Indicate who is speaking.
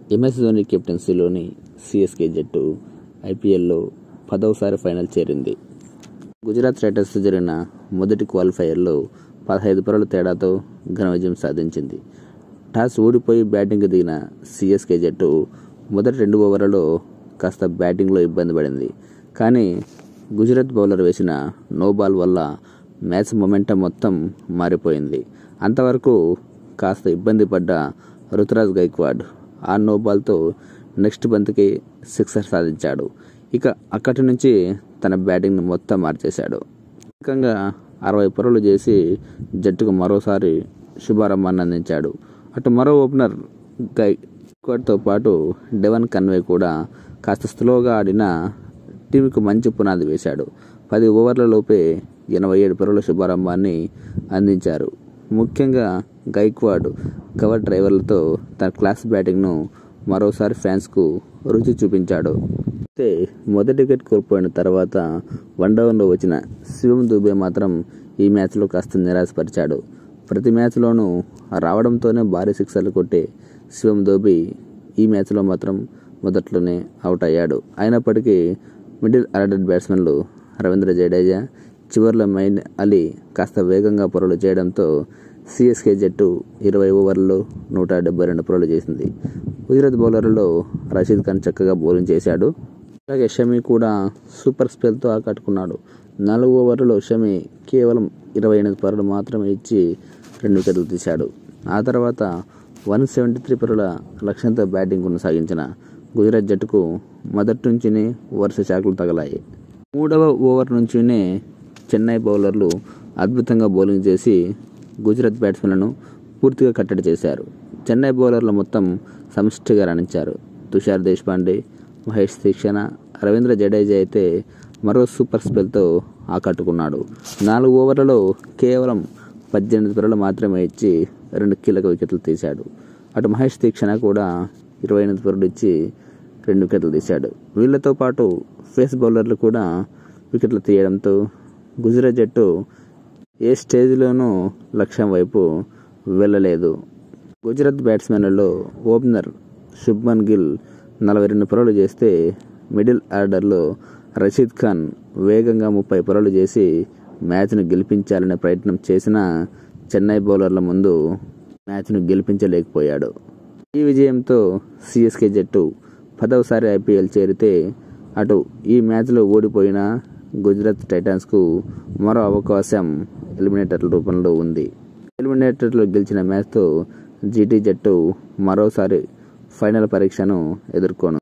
Speaker 1: MS Dhoni కెప్టెన్సీలోని CSK జట్టు ఐపీఎల్లో 10వసారి final చేరింది. గుజరాత్ టైటన్స్తో జరిగిన మొదటి క్వాలిఫైయర్లో 15 పరుగుల తేడాతో ఘన విజయం సాధించింది. టాస్ ఓడిపోయి బ్యాటింగ్కి దిగిన సిఎస్కే జట్టు మొదటి 2 ఓవర్లలో కాస్త బ్యాటింగ్లో ఇబ్బంది పడింది. కానీ గుజరాత్ బౌలర్ వేసిన నో బాల్ వల్ల మ్యాచ్ మొమెంటం మొత్తం మారిపోయింది. అంతవరకు కాస్త ఇబ్బంది పడ్డ రుతురాజ్ గైక్వాడ్ ఆ నో బాల్తో నెక్స్ట్ బంతికి 6 సాధించాడు. ఇక అక్కడి నుంచి తన బ్యాటింగ్ను మొత్తం మార్చేశాడు. ఏకంగా 60 పరుగులు చేసి జట్టుకు మరోసారి శుభారంభాన్ని అందించాడు. అటు మరో ఓపెనర్ గైక్వాడ్తో పాటు డెవన్ కన్వే కూడా కాస్త స్లోగా ఆడిన టీంకు మంచి పునాది వేశాడు. 10 ఓవర్లలోపే 87 పరుగుల శుభారంభాన్ని అందించారు. ముఖ్యంగా గైక్వాడ్ కవర్ డ్రైవర్లతో తన క్లాస్ బ్యాటింగ్ను మరోసారి ఫ్యాన్స్కు రుచి చూపించాడు. అయితే మొదటి వికెట్ కోల్పోయిన తర్వాత 1 డౌన్లో వచ్చిన శివం దూబే మాత్రం ఈ మ్యాచ్లో కాస్త నిరాశపరిచాడు. ప్రతి మ్యాచ్లోనూ రావడంతోనే భారీ సిక్సర్లు కొట్టే శివం దూబే ఈ మ్యాచ్లో మాత్రం మొదట్లోనే అవుట్ అయ్యాడు. అయినప్పటికీ మిడిల్ ఆర్డర్ బ్యాట్స్మెన్లు రవీంద్ర జడేజా, చివర్లో మైన్ అలీ కాస్త వేగంగా పరుగులు చేయడంతో సిఎస్కే జట్టు 20 ఓవర్లలో 172 పరుగులు చేసింది. గుజరాత్ బౌలర్లలో రషీద్ ఖాన్ చక్కగా బౌలింగ్ చేశాడు. అలాగే షమి కూడా సూపర్ స్పెల్తో ఆకట్టుకున్నాడు. 4 ఓవర్లలో షమి కేవలం 28 పరుగులు మాత్రమే ఇచ్చి 2 వికెట్లు తీశాడు. ఆ తర్వాత 173 పరుగుల లక్ష్యంతో బ్యాటింగ్ కొనసాగించిన గుజరాత్ జట్టుకు మొదటి నుంచినే వరుస షాకులు తగలాయి. 3వ ఓవర్ నుంచినే చెన్నై బౌలర్లు అద్భుతంగా బౌలింగ్ చేసి గుజరాత్ బ్యాట్స్మెన్లను పూర్తిగా కట్టడి చేశారు. చెన్నై బౌలర్లు మొత్తం సమిష్టిగా రాణించారు. తుషార్ దేశ్పాండే, మహేష్ తీక్షణ, రవీంద్ర జడేజా అయితే మరో సూపర్ స్పెల్తో ఆకట్టుకున్నాడు. 4 ఓవర్లలో కేవలం 18 పరుగులు మాత్రమే ఇచ్చి 2 కీలక వికెట్లు తీశాడు. అటు మహేష్ తీక్షణ కూడా 28 పరుగులు ఇచ్చి 2 వికెట్లు తీశాడు. వీళ్లతో పాటు ఫేస్ బౌలర్లు కూడా వికెట్లు తీయడంతో గుజరాత్ జట్టు ఏ స్టేజ్లోనూ లక్ష్యం వైపు వెళ్ళలేదు. గుజరాత్ బ్యాట్స్మెన్లలో ఓపెనర్ శుభ్మన్ గిల్ 42 పరుగులు చేస్తే మిడిల్ ఆర్డర్లో రషీద్ ఖాన్ వేగంగా 30 పరుగులు చేసి మ్యాచ్ను గెలిపించాలనే ప్రయత్నం చేసినా చెన్నై బౌలర్ల ముందు మ్యాచ్ను గెలిపించలేకపోయాడు. ఈ విజయంతో సిఎస్కే జట్టు 10వసారి ఐపీఎల్ చేరితే అటు ఈ మ్యాచ్లో ఓడిపోయిన గుజరాత్ టైటన్స్కు మరో అవకాశం ఎలిమినేటర్ల రూపంలో ఉంది. ఎలిమినేటర్లో గెలిచిన మ్యాచ్తో జీటీ జట్టు మరోసారి ఫైనల్ పరీక్షను ఎదుర్కొను.